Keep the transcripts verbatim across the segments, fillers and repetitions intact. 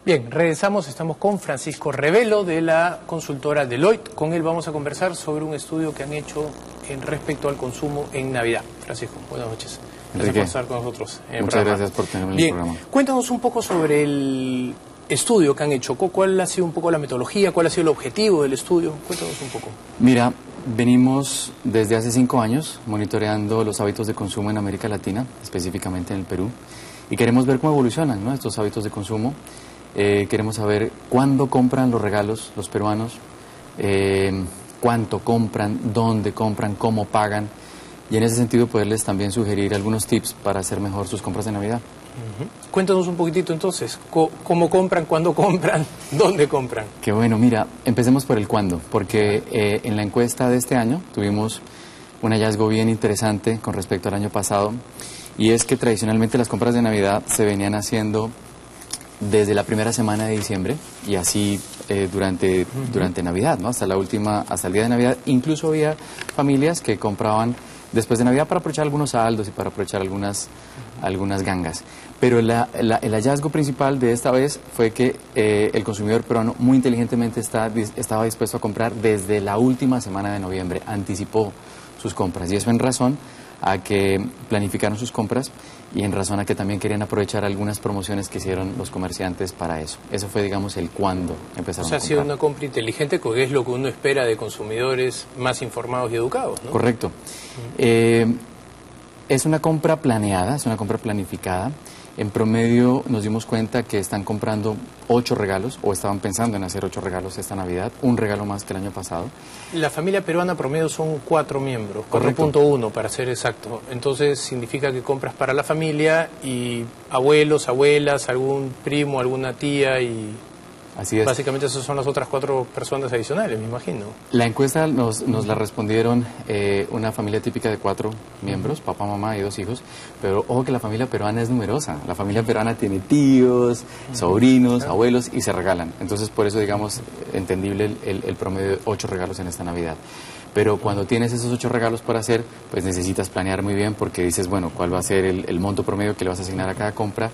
Bien, regresamos, estamos con Francisco Revelo de la consultora Deloitte. Con él vamos a conversar sobre un estudio que han hecho en respecto al consumo en Navidad. Francisco, buenas noches. Gracias por estar con nosotros en el Muchas programa. gracias por tenerme en Bien, el programa. Cuéntanos un poco sobre el estudio que han hecho. ¿Cuál ha sido un poco la metodología? ¿Cuál ha sido el objetivo del estudio? Cuéntanos un poco. Mira, venimos desde hace cinco años monitoreando los hábitos de consumo en América Latina, específicamente en el Perú, y queremos ver cómo evolucionan, ¿no?, estos hábitos de consumo. Eh, queremos saber cuándo compran los regalos los peruanos, eh, cuánto compran, dónde compran, cómo pagan, y en ese sentido poderles también sugerir algunos tips para hacer mejor sus compras de Navidad. Uh-huh. Cuéntanos un poquitito entonces, ¿cómo compran, cuándo compran, dónde compran? Qué bueno, mira, empecemos por el cuándo, porque eh, en la encuesta de este año tuvimos un hallazgo bien interesante con respecto al año pasado, y es que tradicionalmente las compras de Navidad se venían haciendo desde la primera semana de diciembre y así eh, durante, uh-huh. durante Navidad, ¿no?, hasta la última, hasta el día de Navidad. Incluso había familias que compraban después de Navidad para aprovechar algunos saldos y para aprovechar algunas, uh-huh. algunas gangas. Pero la, la, el hallazgo principal de esta vez fue que eh, el consumidor peruano muy inteligentemente está, estaba dispuesto a comprar desde la última semana de noviembre, anticipó sus compras, y eso en razón a que planificaron sus compras y en razón a que también querían aprovechar algunas promociones que hicieron los comerciantes para eso. Eso fue, digamos, el cuándo empezaron a comprar. O sea, ha sido una compra inteligente, porque es lo que uno espera de consumidores más informados y educados, ¿no? Correcto. Uh-huh. eh, es una compra planeada, es una compra planificada. En promedio nos dimos cuenta que están comprando ocho regalos, o estaban pensando en hacer ocho regalos esta Navidad, un regalo más que el año pasado. La familia peruana promedio son cuatro miembros, cuatro punto uno para ser exacto. Entonces significa que compras para la familia y abuelos, abuelas, algún primo, alguna tía y... Así es. Básicamente esas son las otras cuatro personas adicionales, me imagino. La encuesta nos, nos la respondieron eh, una familia típica de cuatro miembros, papá, mamá y dos hijos, pero ojo que la familia peruana es numerosa. La familia peruana tiene tíos, sobrinos, claro, abuelos, y se regalan. Entonces, por eso, digamos, entendible el, el, el promedio de ocho regalos en esta Navidad. Pero cuando tienes esos ocho regalos para hacer, pues necesitas planear muy bien, porque dices, bueno, ¿cuál va a ser el, el monto promedio que le vas a asignar a cada compra?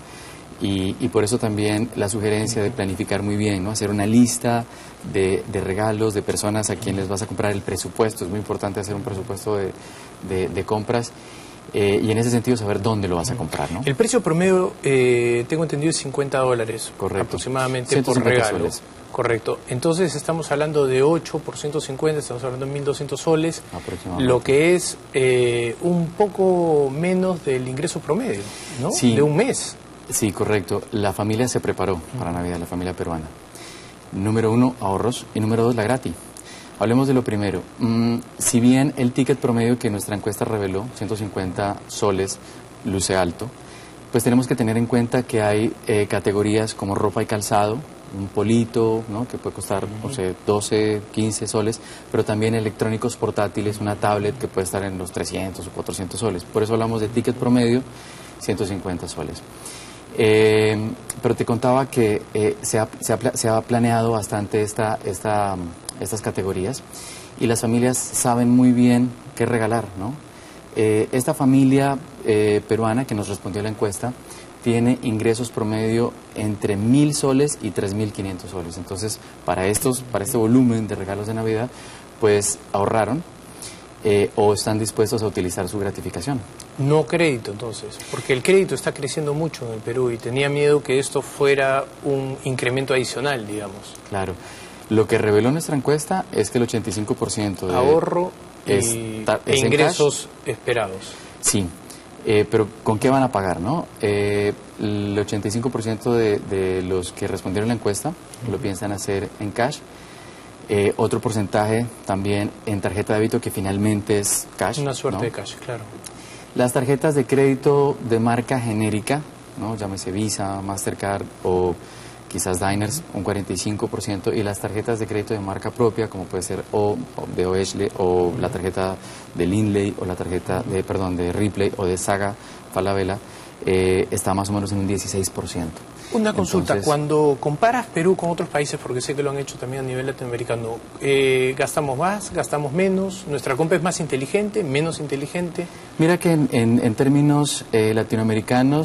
Y, y por eso también la sugerencia de planificar muy bien, ¿no? Hacer una lista de, de regalos, de personas a quienes les vas a comprar, el presupuesto. Es muy importante hacer un presupuesto de, de, de compras eh, y en ese sentido saber dónde lo vas a comprar, ¿no? El precio promedio, eh, tengo entendido, es cincuenta dólares. Correcto. Aproximadamente por regalo. Soles. Correcto. Entonces estamos hablando de ocho por ciento cincuenta, estamos hablando de mil doscientos soles, lo que es eh, un poco menos del ingreso promedio, ¿no? Sí. De un mes. Sí, correcto. La familia se preparó para Navidad, la familia peruana. Número uno, ahorros, y número dos, la gratis. Hablemos de lo primero. Mm, si bien el ticket promedio que nuestra encuesta reveló, ciento cincuenta soles, luce alto, pues tenemos que tener en cuenta que hay eh, categorías como ropa y calzado, un polito, ¿no?, que puede costar, no sé, doce, quince soles, pero también electrónicos portátiles, una tablet que puede estar en los trescientos o cuatrocientos soles. Por eso hablamos de ticket promedio, ciento cincuenta soles. Eh, pero te contaba que eh, se, ha, se, ha, se ha planeado bastante esta, esta, estas categorías y las familias saben muy bien qué regalar, ¿no? Eh, esta familia eh, peruana que nos respondió a la encuesta tiene ingresos promedio entre mil soles y tres mil quinientos soles. Entonces, para, estos, para este volumen de regalos de Navidad, pues ahorraron eh, o están dispuestos a utilizar su gratificación. No crédito, entonces, porque el crédito está creciendo mucho en el Perú y tenía miedo que esto fuera un incremento adicional, digamos. Claro. Lo que reveló nuestra encuesta es que el ochenta y cinco por ciento de ahorro es, y, ta, e ingresos esperados. Sí, eh, pero ¿con qué van a pagar, no? Eh, el ochenta y cinco por ciento de, de los que respondieron la encuesta uh-huh. lo piensan hacer en cash. Eh, otro porcentaje también en tarjeta de débito, que finalmente es cash. Una suerte, ¿no?, de cash, claro. Las tarjetas de crédito de marca genérica, ¿no?, llámese Visa, Mastercard o quizás Diners, un cuarenta y cinco por ciento, y las tarjetas de crédito de marca propia, como puede ser o, o de Oesle, o la tarjeta de Lindley, o la tarjeta de, perdón, de Ripley, o de Saga Falabella, eh, está más o menos en un dieciséis por ciento. Una consulta, Entonces, cuando comparas Perú con otros países, porque sé que lo han hecho también a nivel latinoamericano, eh, ¿gastamos más, gastamos menos? ¿Nuestra compra es más inteligente, menos inteligente? Mira que en, en, en términos eh, latinoamericanos,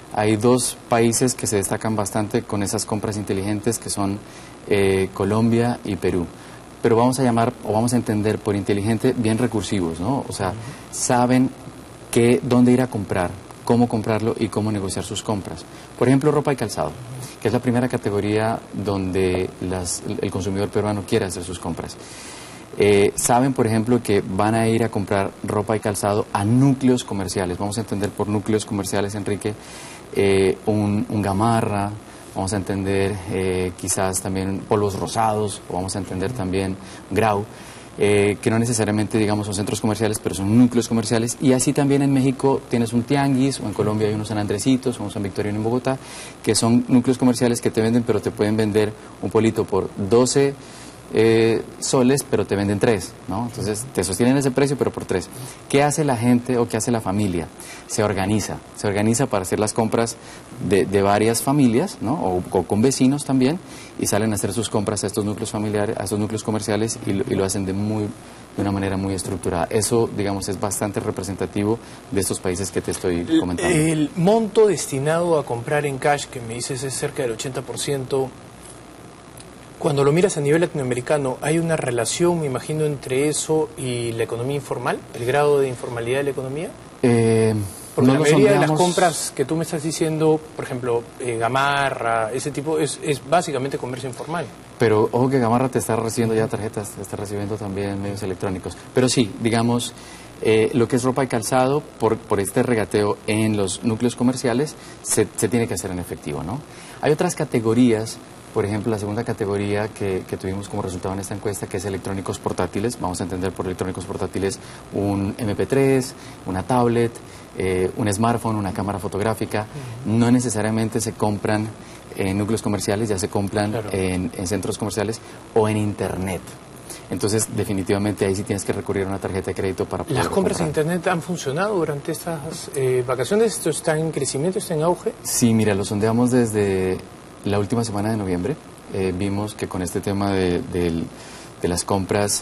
Hay dos países que se destacan bastante con esas compras inteligentes, que son eh, Colombia y Perú. Pero vamos a llamar, o vamos a entender por inteligente, bien recursivos, ¿no? O sea, saben que, dónde ir a comprar, cómo comprarlo y cómo negociar sus compras. Por ejemplo, ropa y calzado, que es la primera categoría donde las, el consumidor peruano quiere hacer sus compras. Eh, saben, por ejemplo, que van a ir a comprar ropa y calzado a núcleos comerciales. Vamos a entender por núcleos comerciales, Enrique, eh, un, un Gamarra, vamos a entender eh, quizás también polvos rosados, o vamos a entender también Grau, eh, que no necesariamente, digamos, son centros comerciales, pero son núcleos comerciales. Y así también en México tienes un tianguis, o en Colombia hay unos San Andresitos, o un San Victorino en Bogotá, que son núcleos comerciales que te venden, pero te pueden vender un polito por doce Eh, soles, pero te venden tres, ¿no? Entonces te sostienen ese precio, pero por tres. ¿Qué hace la gente o qué hace la familia? Se organiza, se organiza para hacer las compras de, de varias familias, ¿no? O, o con vecinos también, y salen a hacer sus compras a estos núcleos familiares, a estos núcleos comerciales, y lo, y lo hacen de muy de una manera muy estructurada. Eso, digamos, es bastante representativo de estos países que te estoy comentando. El monto destinado a comprar en cash, que me dices es cerca del ochenta por ciento, cuando lo miras a nivel latinoamericano, ¿hay una relación, me imagino, entre eso y la economía informal? ¿El grado de informalidad de la economía? Eh, Porque no la lo mayoría sondeamos. de las compras que tú me estás diciendo, por ejemplo, eh, Gamarra, ese tipo, es, es básicamente comercio informal. Pero ojo que Gamarra te está recibiendo ya tarjetas, te está recibiendo también medios electrónicos. Pero sí, digamos, eh, lo que es ropa y calzado, por, por este regateo en los núcleos comerciales, se, se tiene que hacer en efectivo, ¿no? Hay otras categorías. Por ejemplo, la segunda categoría que, que tuvimos como resultado en esta encuesta, que es electrónicos portátiles. Vamos a entender por electrónicos portátiles un eme pe tres, una tablet, eh, un smartphone, una cámara fotográfica. Uh-huh. No necesariamente se compran en núcleos comerciales, ya se compran claro. en, en centros comerciales o en Internet. Entonces, definitivamente ahí sí tienes que recurrir a una tarjeta de crédito para poder ¿Las compras comprar. en Internet han funcionado durante estas eh, vacaciones? ¿Esto está en crecimiento, está en auge? Sí, mira, lo sondeamos desde la última semana de noviembre. Eh, vimos que con este tema de, de, de las compras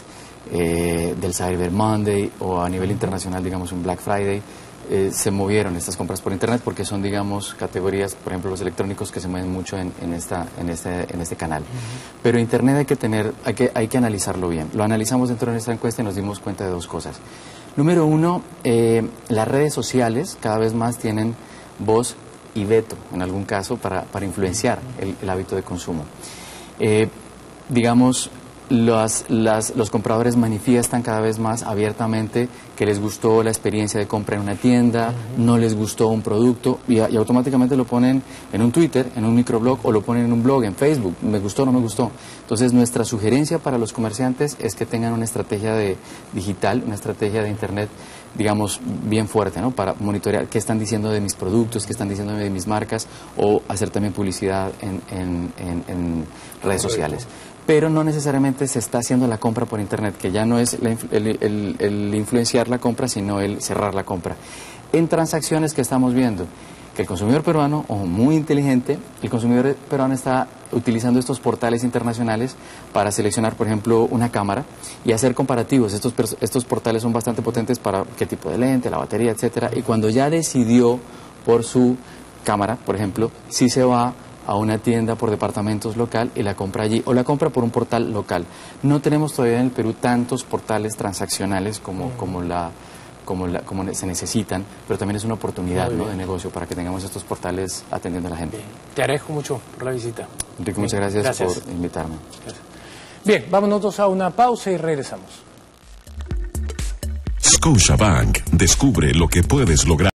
eh, del Cyber Monday o a nivel internacional, digamos, un Black Friday, eh, se movieron estas compras por Internet porque son, digamos, categorías, por ejemplo, los electrónicos que se mueven mucho en, en, esta, en, este, en este canal. Uh-huh. Pero Internet hay que, tener, hay, que, hay que analizarlo bien. Lo analizamos dentro de nuestra encuesta y nos dimos cuenta de dos cosas. Número uno, eh, las redes sociales cada vez más tienen voz y veto, en algún caso, para, para influenciar el, el hábito de consumo. Eh, digamos, las, las, los compradores manifiestan cada vez más abiertamente que les gustó la experiencia de compra en una tienda, uh-huh. no les gustó un producto, y, y automáticamente lo ponen en un Twitter, en un microblog, o lo ponen en un blog, en Facebook, me gustó o no me gustó. Entonces, nuestra sugerencia para los comerciantes es que tengan una estrategia de digital, una estrategia de Internet, digamos, bien fuerte, ¿no? Para monitorear qué están diciendo de mis productos, qué están diciendo de mis marcas, o hacer también publicidad en, en, en, en redes sociales. Pero no necesariamente se está haciendo la compra por Internet, que ya no es la, el, el, el influenciar la compra, sino el cerrar la compra. En transacciones que estamos viendo, que el consumidor peruano, o muy inteligente, el consumidor peruano está utilizando estos portales internacionales para seleccionar, por ejemplo, una cámara y hacer comparativos. Estos, estos portales son bastante potentes para qué tipo de lente, la batería, etcétera. Y cuando ya decidió por su cámara, por ejemplo, sí se va a una tienda por departamentos local y la compra allí, o la compra por un portal local. No tenemos todavía en el Perú tantos portales transaccionales como, como la... Como, la, como se necesitan, pero también es una oportunidad, ¿no?, de negocio para que tengamos estos portales atendiendo a la gente. Bien. Te agradezco mucho por la visita. Enrique, muchas gracias, gracias por invitarme. Gracias. Bien, vamos nosotros a una pausa y regresamos. Scotiabank, descubre lo que puedes lograr.